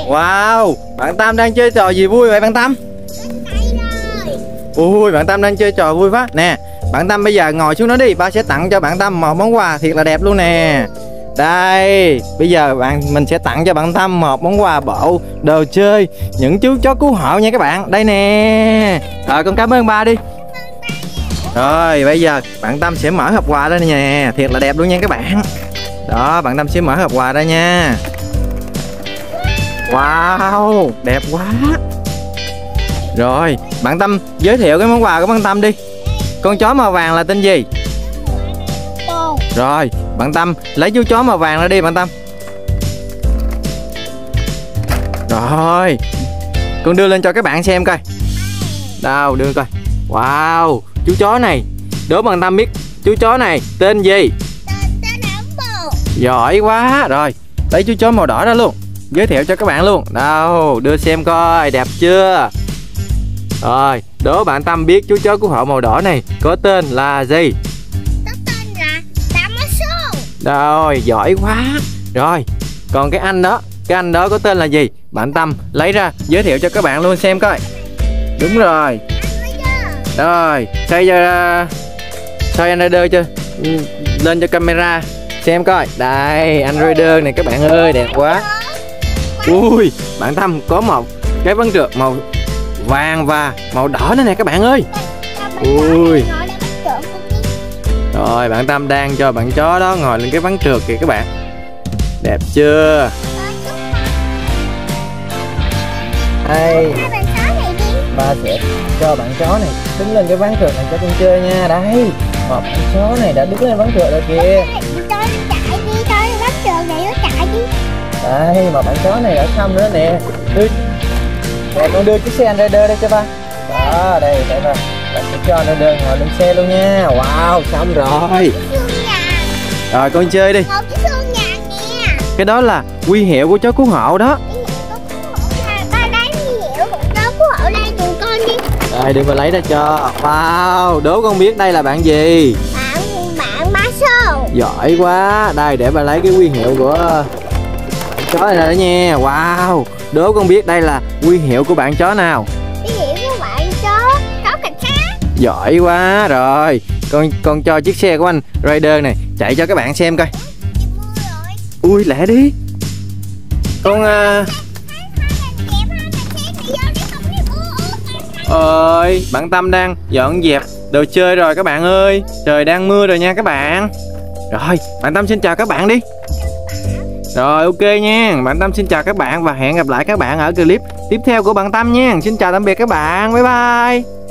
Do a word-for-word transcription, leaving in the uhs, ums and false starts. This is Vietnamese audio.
Wow, bạn Tâm đang chơi trò gì vui vậy bạn Tâm? Ui, bạn Tâm đang chơi trò vui quá. Nè, bạn Tâm bây giờ ngồi xuống đó đi, ba sẽ tặng cho bạn Tâm một món quà thiệt là đẹp luôn nè. Đây, bây giờ bạn mình sẽ tặng cho bạn Tâm một món quà bộ đồ chơi những chú chó cứu hộ nha các bạn. Đây nè. Rồi con cảm ơn ba đi. Rồi bây giờ bạn Tâm sẽ mở hộp quà đây nè, thiệt là đẹp luôn nha các bạn. Đó, bạn Tâm sẽ mở hộp quà ra nha. Wow, đẹp quá. Rồi, bạn Tâm giới thiệu cái món quà của bạn Tâm đi. Con chó màu vàng là tên gì? Rồi, bạn Tâm lấy chú chó màu vàng ra đi bạn Tâm. Rồi, con đưa lên cho các bạn xem coi. Đâu, đưa coi. Wow, chú chó này, đố bạn Tâm biết chú chó này tên gì? Tên Bồ. Giỏi quá. Rồi, lấy chú chó màu đỏ ra luôn, giới thiệu cho các bạn luôn. Đâu, đưa xem coi, đẹp chưa? Rồi, đố bạn Tâm biết chú chó cứu hộ màu đỏ này có tên là gì? Có tên là Damaso. Rồi, giỏi quá. Rồi, còn cái anh đó, cái anh đó có tên là gì? Bạn Tâm lấy ra giới thiệu cho các bạn luôn xem coi. Đúng rồi. Rồi, xoay ra, xoay anh Raider cho lên cho camera xem coi. Đây, anh Raider này các bạn ơi, đẹp quá. Ui, bạn Tâm có một cái ván trượt màu vàng và màu đỏ nữa nè các bạn ơi. Ui. Rồi, bạn Tâm đang cho bạn chó đó ngồi lên cái ván trượt kìa các bạn. Đẹp chưa? Đây, ba sẽ cho bạn chó này đứng lên cái ván trượt này cho con chơi nha. Đây, một bạn chó này đã đứng lên ván trượt rồi kìa. Đây, một bạn chó này đã xong nữa nè. Đưa, nè, con đưa chiếc xe anh Raider đây cho ba. Đó, đây, để ba. Bạn sẽ cho anh Raider ngồi lên xe luôn nha. Wow, xong rồi. Rồi, con chơi đi. Cái đó là huy hiệu của chó cứu hộ đó. Đây, đưa mà lấy ra cho. Wow, đố con biết đây là bạn gì? Bạn bạn Maso. Giỏi quá. Đây, để bà lấy cái huy hiệu của chó này ra đó nha. Wow, đố con biết đây là huy hiệu của bạn chó nào? Huy hiệu của bạn chó chó cảnh sát. Giỏi quá. Rồi, con con cho chiếc xe của anh Raider này chạy cho các bạn xem coi. Ui, lẹ đi. Con uh... ơi, bạn Tâm đang dọn dẹp đồ chơi rồi các bạn ơi. Trời đang mưa rồi nha các bạn. Rồi, bạn Tâm xin chào các bạn đi. Rồi, ok nha. Bạn Tâm xin chào các bạn và hẹn gặp lại các bạn ở clip tiếp theo của bạn Tâm nha. Xin chào tạm biệt các bạn. Bye bye.